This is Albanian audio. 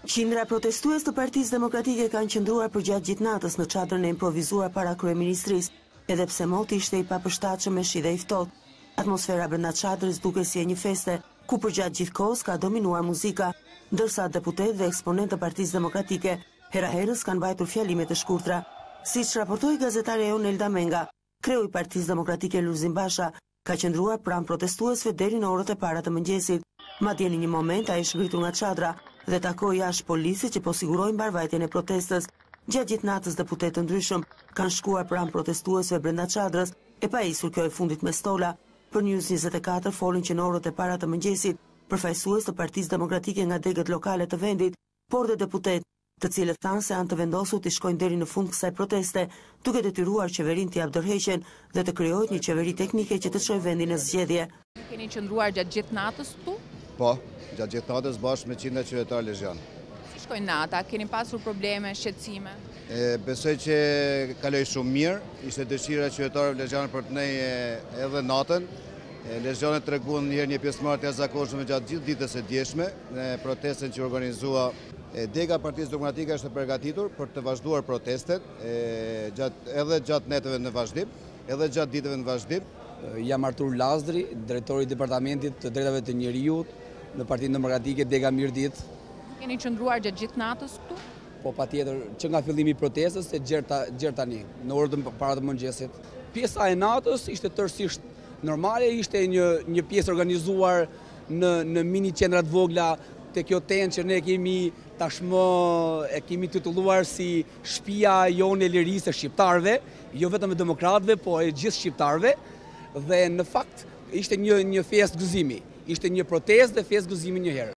Qindra protestues të Partisë Demokratike kanë qëndruar përgjatë gjithë natës në çadrën e improvisuar para kryeministrisë, edhe pse moti ishte i papërshtatshëm me shi dhe i ftohtë. Atmosfera brenda çadrës duke si e një feste, ku përgjatë gjithë kohës ka dominuar muzika, ndërsa deputet dhe eksponentë të Partisë Demokratike hera herës kanë mbajtur fjalime të shkurtra. Siç raportoi gazetarja jonë Elda Menga, kreu i Partisë Demokratike Lulzim Basha ka qëndruar pranë protestuesve deri në orët e para të mëngjesit. Madje në një moment ai shngritur nga çadra dhe takoi jashtë polici që po sigurojnë mbarvajtjen e protestës. Gjatë gjithë natës deputetë të ndryshëm kanë shkuar pranë protestuesve brenda çadrës e paisur kjo e fundit me stola. Për News 24 folën që në orët e para të mëngjesit përfaqësues të Partisë Demokratike nga degët lokale të vendit, por dhe deputetë, të cilët thanë se janë të vendosur të shkojnë deri në fund kësaj proteste, duke detyruar qeverinë të abdërheqen dhe të krijohet një qeveri teknike që të çojë vendin në zgjedhje. Keni qëndruar gjatë gjithë natës këtu? Po, gjatë gjithë natës bashkë me 100 qytetarë Lezhën. Si shkojnë nata? Keni pasur probleme, shqetësime? Besoj që kaloi shumë mirë, ishte dëshira e qytetarëve Lezhën për të nejë edhe natën. Lezhënët treguan një pjesëmarrje të jashtëzakonshme gjatë gjithë ditës së djeshme në protestën që organizua. Dega e Partisë Demokratike është e përgatitur për të vazhduar protestet edhe gjatë netëve në vazhdim, edhe gjatë ditëve në vazhdim. Jam Artur Lazdri, drejtori i Departamentit të Drejtave të Njerëzit në Partinë Demokratike Dega Mirdit. Keni qëndruar gjatë gjithë natës këtu? Po patjetër, që nga fillimi i protestës e gjerë tani, në orët e para të mëngjesit. Pjesa e natës ishte tërësisht normale, ishte një pjesë organizuar në mini qendra të vogla te kjo tenë që ne kemi tashmë e kemi titulluar si shtëpia jonë e lirisë së shqiptarëve, jo vetëm e demokratëve, po e gjithë shqiptarëve, dhe në fakt ishte një festë gëzimi, ishte një protestë dhe festë gëzimi njëherë.